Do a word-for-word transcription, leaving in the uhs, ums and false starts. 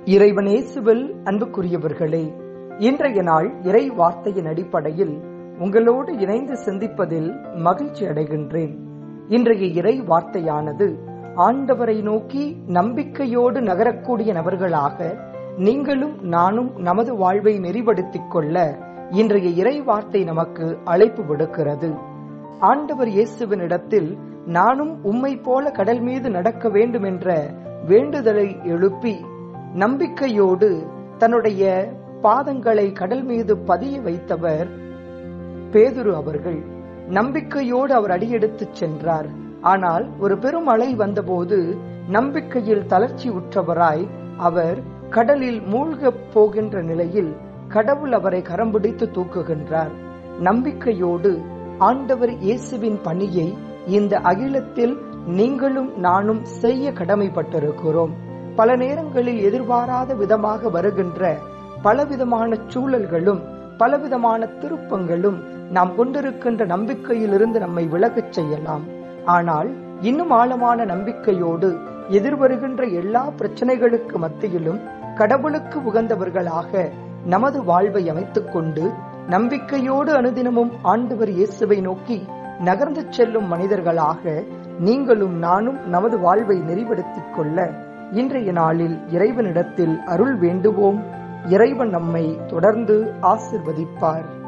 இறைவன் இயேசுவில் அன்புக்குரியவர்களே, இன்றைய நாள் இறை வார்த்தையின் அடிப்படையில் உங்களோடு இணைந்து சிந்திப்பதில் மகிழ்ச்சி அடைகின்றேன். இன்றைய இறை வார்த்தையானது ஆண்டவரை நோக்கி நம்பிக்கையோடு நகரக்கூடிய நபர்களாக நீங்களும் நானும் நமது வாழ்வை நெறிப்படுத்திக் கொள்ள இன்றைய இறை வார்த்தை நமக்கு அழைப்பு விடுக்கிறது. ஆண்டவர் இயேசுவினிடத்தில் நானும் உம்மை போல கடல் மீது நடக்க வேண்டும் என்ற வேண்டுதலை எழுப்பி நம்பிக்கையோடு தன்னுடைய பாதங்களை கடல் மீது பதிய வைத்தவர் பேதுரு அவர்கள். நம்பிக்கையோடு அவர் அடியெடுத்துச் சென்றார். ஆனால் ஒரு பெரும் அலை வந்தபோது நம்பிக்கையில் தளர்ச்சி உற்றவராய் அவர் கடலில் மூழ்கப் போகின்ற நிலையில் கடவுள் அவரை கரம் பிடித்து தூக்குகின்றார். நம்பிக்கையோடு ஆண்டவர் இயேசுவின் பணியை இந்த அகிலத்தில் நீங்களும் நானும் செய்ய கடமைப்பட்டிருக்கிறோம். பல நேரங்களில் எதிர்பாராத விதமாக வருகின்ற பலவிதமான சூழல்களும் பலவிதமான திருப்பங்களும் நாம் கொண்டிருக்கின்ற நம்பிக்கையிலிருந்து நம்மை விலகச் செய்யலாம். ஆனால் இன்னும் ஆழமான நம்பிக்கையோடு எதிர்வருகின்ற எல்லா பிரச்சனைகளுக்கு மத்தியிலும் கடவுளுக்கு உகந்தவர்களாக நமது வாழ்வை அமைத்துக் கொண்டு நம்பிக்கையோடு அனுதினமும் ஆண்டவர் இயேசுவை நோக்கி நகர்ந்து செல்லும் மனிதர்களாக நீங்களும் நானும் நமது வாழ்வை நெறிப்படுத்திக் கொள்ள இன்றைய நாளில் இறைவனிடத்தில் அருள் வேண்டுவோம். இறைவன் நம்மை தொடர்ந்து ஆசிர்வதிப்பார்.